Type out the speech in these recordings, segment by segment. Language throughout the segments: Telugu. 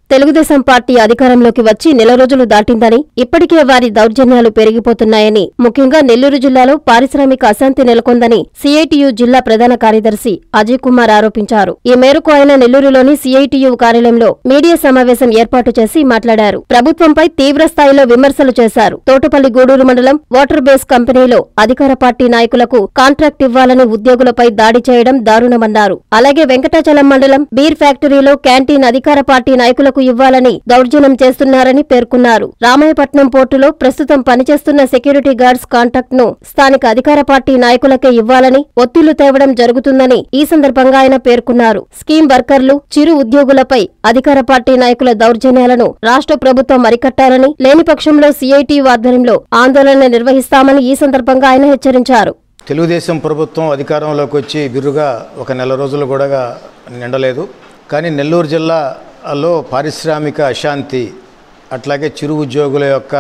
తెలుగుదేశం పార్టీ అధికారంలోకి వచ్చి నెల రోజులు దాటిందని, ఇప్పటికే వారి దౌర్జన్యాలు పెరిగిపోతున్నాయని, ముఖ్యంగా నెల్లూరు జిల్లాలో పారిశ్రామిక అశాంతి నెలకొందని సిఐటియు జిల్లా ప్రధాన కార్యదర్శి అజయ్ కుమార్ ఆరోపించారు. ఈ మేరకు ఆయన నెల్లూరులోని సిఐటియు కార్యాలయంలో మీడియా సమావేశం ఏర్పాటు చేసి మాట్లాడారు. ప్రభుత్వంపై తీవ్ర స్థాయిలో విమర్శలు చేశారు. తోటపల్లి గూడూరు మండలం వాటర్ బేస్ కంపెనీలో అధికార పార్టీ నాయకులకు కాంట్రాక్ట్ ఇవ్వాలని ఉద్యోగులపై దాడి చేయడం దారుణమన్నారు. అలాగే వెంకటాచలం మండలం బీర్ ఫ్యాక్టరీలో క్యాంటీన్ అధికార పార్టీ నాయకులకు ఇవ్వాలని దౌర్జన్యం చేస్తున్నారని పేర్కొన్నారు. రామాయపట్నం పోర్టులో ప్రస్తుతం పనిచేస్తున్న సెక్యూరిటీ గార్డ్స్ కాంట్రాక్ట్ ను స్థానిక అధికార పార్టీ నాయకులకే ఇవ్వాలని ఒత్తిళ్లు తేవడం జరుగుతుందని ఈ సందర్భంగా ఆయన పేర్కొన్నారు. స్కీమ్ వర్కర్లు, చిరు ఉద్యోగులపై అధికార పార్టీ నాయకుల దౌర్జన్యాలను రాష్ట్ర ప్రభుత్వం అరికట్టాలని, లేని పక్షంలో సిఐటియు ఆధ్వర్యంలో ఆందోళన నిర్వహిస్తామని ఈ సందర్భంగా ఆయన హెచ్చరించారు. తెలుగుదేశం ప్రభుత్వం అధికారంలోకి వచ్చి బిర్రుగా ఒక నెల రోజులు కూడా నిండలేదు. కానీ నెల్లూరు జిల్లాలో పారిశ్రామిక అశాంతి, అట్లాగే చిరు ఉద్యోగుల యొక్క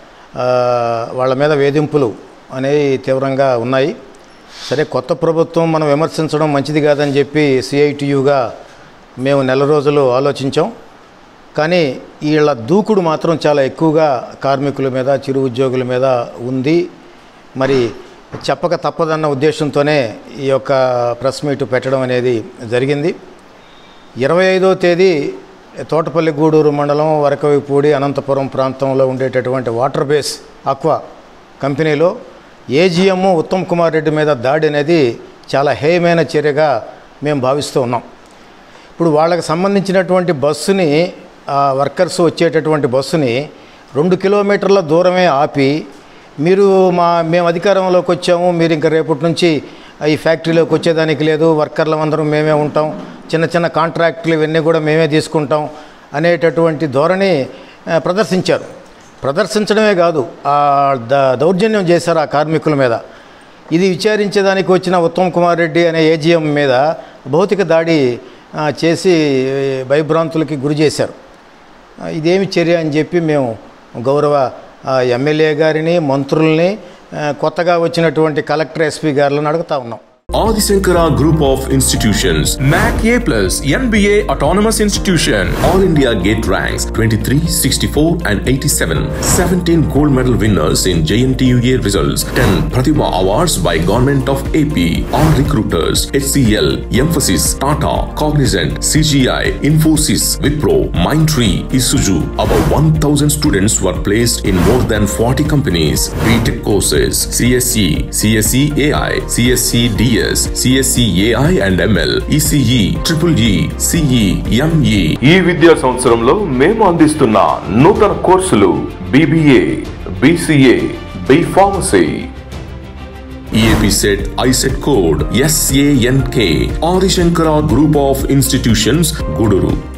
వాళ్ళ మీద వేధింపులు అనేవి తీవ్రంగా ఉన్నాయి. సరే, కొత్త ప్రభుత్వం మనం విమర్శించడం మంచిది కాదని చెప్పి సిఐటియుగా మేము నెల రోజులు ఆలోచించాం. కానీ వీళ్ళ దూకుడు మాత్రం చాలా ఎక్కువగా కార్మికుల మీద, చిరు ఉద్యోగుల మీద ఉంది. మరి చెప్పక తప్పదన్న ఉద్దేశంతోనే ఈ యొక్క ప్రెస్ మీట్ పెట్టడం అనేది జరిగింది. 25వ తేదీ తోటపల్లి గూడూరు మండలం వరకవిపూడి అనంతపురం ప్రాంతంలో ఉండేటటువంటి వాటర్ బేస్ ఆక్వా కంపెనీలో ఏజీఎం ఉత్తమ్ కుమార్ రెడ్డి మీద దాడి అనేది చాలా హేయమైన చర్యగా మేము భావిస్తూ ఉన్నాం. ఇప్పుడు వాళ్ళకి సంబంధించినటువంటి బస్సుని, వర్కర్స్ వచ్చేటటువంటి బస్సుని 2 కిలోమీటర్ల దూరమే ఆపి, మేము అధికారంలోకి వచ్చాము, మీరు ఇంకా రేపటి నుంచి ఈ ఫ్యాక్టరీలోకి వచ్చేదానికి లేదు, వర్కర్లు అందరం మేమే ఉంటాం, చిన్న చిన్న కాంట్రాక్టులు ఇవన్నీ కూడా మేమే తీసుకుంటాం అనేటటువంటి ధోరణి ప్రదర్శించారు. ప్రదర్శించడమే కాదు, దౌర్జన్యం చేశారు ఆ కార్మికుల మీద. ఇది విచారించేదానికి వచ్చిన ఉత్తమ్ కుమార్ రెడ్డి అనే ఏజీఎం మీద భౌతిక దాడి చేసి భయభ్రాంతులకి గురి చేశారు. ఇదేమి చర్య అని చెప్పి మేము గౌరవ ఎమ్మెల్యే గారిని, మంత్రుల్ని, కొత్తగా వచ్చినటువంటి కలెక్టర్, ఎస్పీ గారులను అడుగుతా ఉన్నాం. Adi Shankara Group of Institutions, MAC A+, NBA Autonomous Institution, All India Gate ranks 23, 64 and 87, 17 gold medal winners in JNTUA results, 10 Pratibha Awards by Government of AP, all recruiters, HCL, Emphasis, Tata, Cognizant, CGI, Infosys, Wipro, Mindtree, Isuzu. About 1,000 students were placed in more than 40 companies. BTech courses, CSE, CSE AI, CSE DS, CSE AI and ML, ECE, EEE, CE, ME. ఈ విద్యా సంవత్సరంలో మేము అందిస్తున్న నూతన కోర్సులు BBA, BCA, B Pharmacy. EAP set ISET code SANK. Adi Shankara Group of Institutions, Guduru.